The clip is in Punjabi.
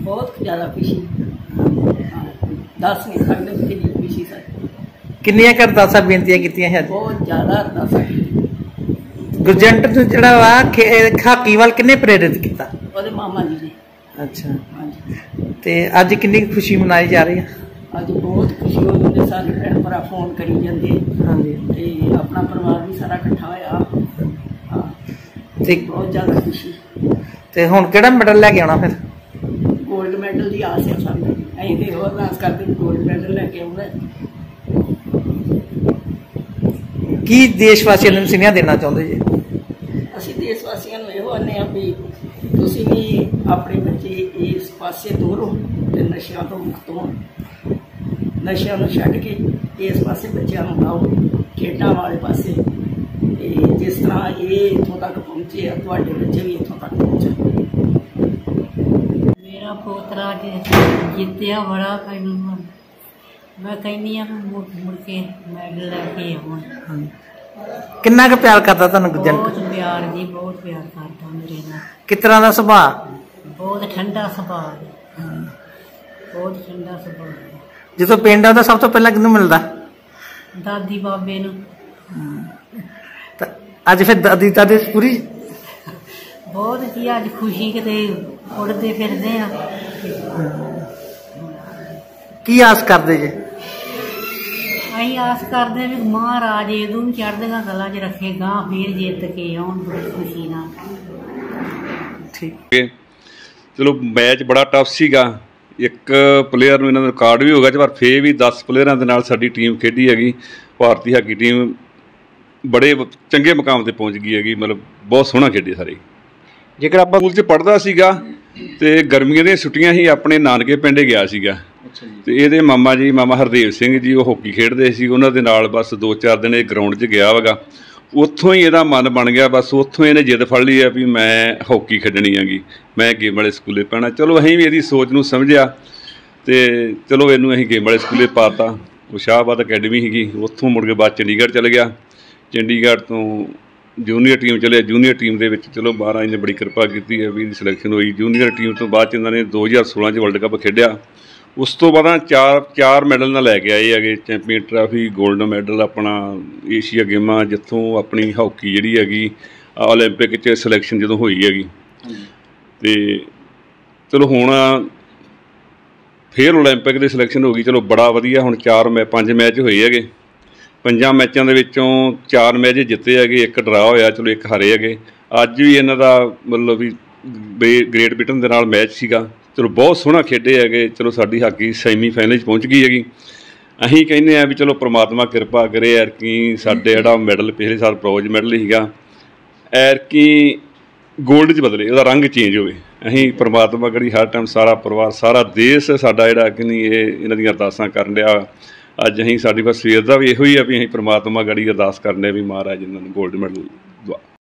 बहुत ज़्यादा खुशी, दस नहीं सकते कितनी खुशी सर। किन्नियां कर अरदासां बेनतियां कीतियां हैं? बहुत ज़्यादा अरदासां। गुरजंट नूं जिहड़ा वा हाकी वाल किन्ने प्रेरित किया? ਉਹਦੇ मामा जी ने। अच्छा, हाँ जी। ते अज किन्नी खुशी मनाई जा रही है? अज बहुत खुशी हो रही है, सारे भैन भरा फोन करी जाते। हाँ जी, अपना परिवार भी सारा इकट्ठा होया। हाँ, बहुत ज़्यादा खुशी। ते हुण किहड़ा मैडल लैके आउणा फिर? गोल्ड मैडल की आस है सानूं, असीं ते होर अरदास करते गोल्ड मैडल लैके आउणा। की देशवासियों नूं सुनेहा देना चाहुंदे जी? ਅਸੀਂ ਦੇਸ਼ਵਾਸੀਆਂ ਨੂੰ ਇਹੋ ਆਨੇ ਆ ਵੀ ਤੁਸੀਂ ਵੀ ਆਪਣੇ ਬੱਚੇ ਇਸ ਪਾਸੇ ਤੋਰੋ ਤੇ ਨਸ਼ਿਆਂ ਤੋਂ ਮੁਕਤ ਹੋਣ, ਨਸ਼ਿਆਂ ਨੂੰ ਛੱਡ ਕੇ ਇਸ ਪਾਸੇ ਬੱਚਿਆਂ ਨੂੰ ਲਾਓ, ਖੇਡਾਂ ਵਾਲੇ ਪਾਸੇ। ਤੇ ਜਿਸ ਤਰ੍ਹਾਂ ਇਹ ਇੱਥੋਂ ਤੱਕ ਪਹੁੰਚੇ ਆ, ਤੁਹਾਡੇ ਬੱਚੇ ਵੀ ਇੱਥੋਂ ਤੱਕ ਪਹੁੰਚਣ। मेरा पोतरा जितया बड़ा मैं कहनी मुड़ के मैडल लैके आवन। किन्ना क प्यार करता तुहानू गुरजंट? बहुत प्यार जी, बहुत प्यार करता मेरे नाल। किस तरह का सुभाव? बहुत ठंडा सुभाव, बहुत ठंडा सुभाव। जो पिंड आता सब तो पहला किनू मिलता? दादी बाबे नू। अज फिर दादी दादी पूरी बहुत जी, अज खुशी किते उड़ते फिरदे आ। की आस करते जे? अं आस करते भी महाराज इदू भी चढ़दियां गल्लां च रखे, गां फिर जित के आउण बड़ी खुशी नाल। ठीक। चलो मैच बड़ा टफ सीगा, एक प्लेयर नूं इन्हां दा रिकार्ड भी हो गया, पर फिर भी 10 प्लेयरां दे नाल साडी टीम खेडी हैगी। भारती हाकी टीम बड़े चंगे मुकाम ते पहुंच गई हैगी, मतलब बहुत सोहना खेडी सारे। जेकर आपां स्कूल च पढ़दा सीगा ते गर्मियां दी छुट्टियां ही अपने नानके पिंड गया सीगा। ਤੇ ਇਹਦੇ ਮਾਮਾ ਜੀ, ਮਾਮਾ ਹਰਦੇਵ ਸਿੰਘ ਜੀ, ਉਹ ਹਾਕੀ ਖੇਡਦੇ ਸੀ, ਉਹਨਾਂ ਦੇ ਨਾਲ ਬਸ 2-4 ਦਿਨ ਇਹ ਗਰਾਊਂਡ 'ਚ ਗਿਆ ਵਗਾ। ਉੱਥੋਂ ਹੀ ਇਹਦਾ ਮਨ ਬਣ ਗਿਆ, ਬਸ ਉੱਥੋਂ ਇਹਨੇ ਜਿੱਦ ਫੜ ਲਈ ਆ ਵੀ ਮੈਂ ਹਾਕੀ ਖੇਡਣੀ ਹੈਗੀ, ਮੈਂ ਗੇਮ ਵਾਲੇ ਸਕੂਲੇ ਪੈਣਾ। ਚਲੋ ਅਸੀਂ ਵੀ ਇਹਦੀ ਸੋਚ ਨੂੰ ਸਮਝਿਆ ਅਤੇ ਚਲੋ ਇਹਨੂੰ ਅਸੀਂ ਗੇਮ ਵਾਲੇ ਸਕੂਲੇ ਪਾਤਾ। ਉਹ ਸ਼ਾਹਬਾਦ ਅਕੈਡਮੀ ਸੀਗੀ, ਉੱਥੋਂ ਮੁੜ ਕੇ ਬਾਅਦ ਚੰਡੀਗੜ੍ਹ ਚਲੇ ਗਿਆ। ਚੰਡੀਗੜ੍ਹ ਤੋਂ ਜੂਨੀਅਰ ਟੀਮ ਚਲੇ, ਜੂਨੀਅਰ ਟੀਮ ਦੇ ਵਿੱਚ ਚਲੋ ਮਹਾਰਾਜ ਨੇ ਬੜੀ ਕਿਰਪਾ ਕੀਤੀ ਹੈ ਵੀ ਇਹਦੀ ਸਿਲੈਕਸ਼ਨ ਹੋਈ। ਜੂਨੀਅਰ ਟੀਮ ਤੋਂ ਬਾਅਦ 'ਚ ਇਹਨਾਂ ਨੇ 2016 'ਚ ਵਰਲਡ ਕੱਪ ਖੇਡਿਆ। ਉਸ ਤੋਂ ਬਾਅਦ ਚਾਰ ਮੈਡਲ ਨਾਲ ਲੈ ਕੇ ਆਏ ਹੈਗੇ, ਚੈਂਪੀਅਨ ਟਰਾਫੀ, ਗੋਲਡ ਮੈਡਲ, ਆਪਣਾ ਏਸ਼ੀਆ ਗੇਮਾਂ, ਜਿੱਥੋਂ ਆਪਣੀ ਹਾਕੀ ਜਿਹੜੀ ਹੈਗੀ ਓਲੰਪਿਕ 'ਚ ਸਿਲੈਕਸ਼ਨ ਜਦੋਂ ਹੋਈ ਹੈਗੀ। ਅਤੇ ਚਲੋ ਹੁਣ ਫਿਰ ਓਲੰਪਿਕ ਦੀ ਸਿਲੈਕਸ਼ਨ ਹੋ ਗਈ, ਚਲੋ ਬੜਾ ਵਧੀਆ। ਹੁਣ 5 ਮੈਚ ਹੋਏ ਹੈਗੇ, 5 ਮੈਚਾਂ ਦੇ ਵਿੱਚੋਂ 4 ਮੈਚ ਜਿੱਤੇ ਹੈਗੇ, 1 ਡਰਾ ਹੋਇਆ, ਚਲੋ 1 ਹਾਰੇ ਹੈਗੇ। ਅੱਜ ਵੀ ਇਹਨਾਂ ਦਾ ਮਤਲਬ ਵੀ ਗ੍ਰੇਟ ਬ੍ਰਿਟਨ ਦੇ ਨਾਲ ਮੈਚ ਸੀਗਾ, ਚਲੋ ਬਹੁਤ ਸੋਹਣਾ ਖੇਡੇ ਹੈਗੇ। ਚਲੋ ਸਾਡੀ ਹਾਕੀ ਸੈਮੀਫਾਈਨਲ 'ਚ ਪਹੁੰਚ ਗਈ ਹੈਗੀ। ਅਸੀਂ ਕਹਿੰਦੇ ਹਾਂ ਵੀ ਚਲੋ ਪ੍ਰਮਾਤਮਾ ਕਿਰਪਾ ਕਰੇ, ਐਰਕੀ ਸਾਡੇ ਜਿਹੜਾ ਮੈਡਲ ਪਿਛਲੇ ਸਾਲ ਬ੍ਰੌਂਜ਼ ਮੈਡਲ ਸੀਗਾ, ਐਰਕੀ ਗੋਲਡ 'ਚ ਬਦਲੇ, ਉਹਦਾ ਰੰਗ ਚੇਂਜ ਹੋਵੇ। ਅਸੀਂ ਪ੍ਰਮਾਤਮਾ ਕਰੀ ਹਰ ਟਾਈਮ, ਸਾਰਾ ਪਰਿਵਾਰ, ਸਾਰਾ ਦੇਸ਼ ਸਾਡਾ ਜਿਹੜਾ ਕਿ ਨਹੀਂ ਇਹਨਾਂ ਦੀਆਂ ਅਰਦਾਸਾਂ ਕਰਨ ਡਿਆ। ਅੱਜ ਅਸੀਂ ਸਾਡੀ ਬਸ ਸਵੇਰ ਦਾ ਵੀ ਇਹੋ ਹੀ ਆ ਵੀ ਅਸੀਂ ਪ੍ਰਮਾਤਮਾ ਗੜੀ ਅਰਦਾਸ ਕਰਨੇ ਵੀ ਮਹਾਰਾਜ ਇਹਨਾਂ ਨੂੰ ਗੋਲਡ ਮੈਡਲ ਦਵਾ।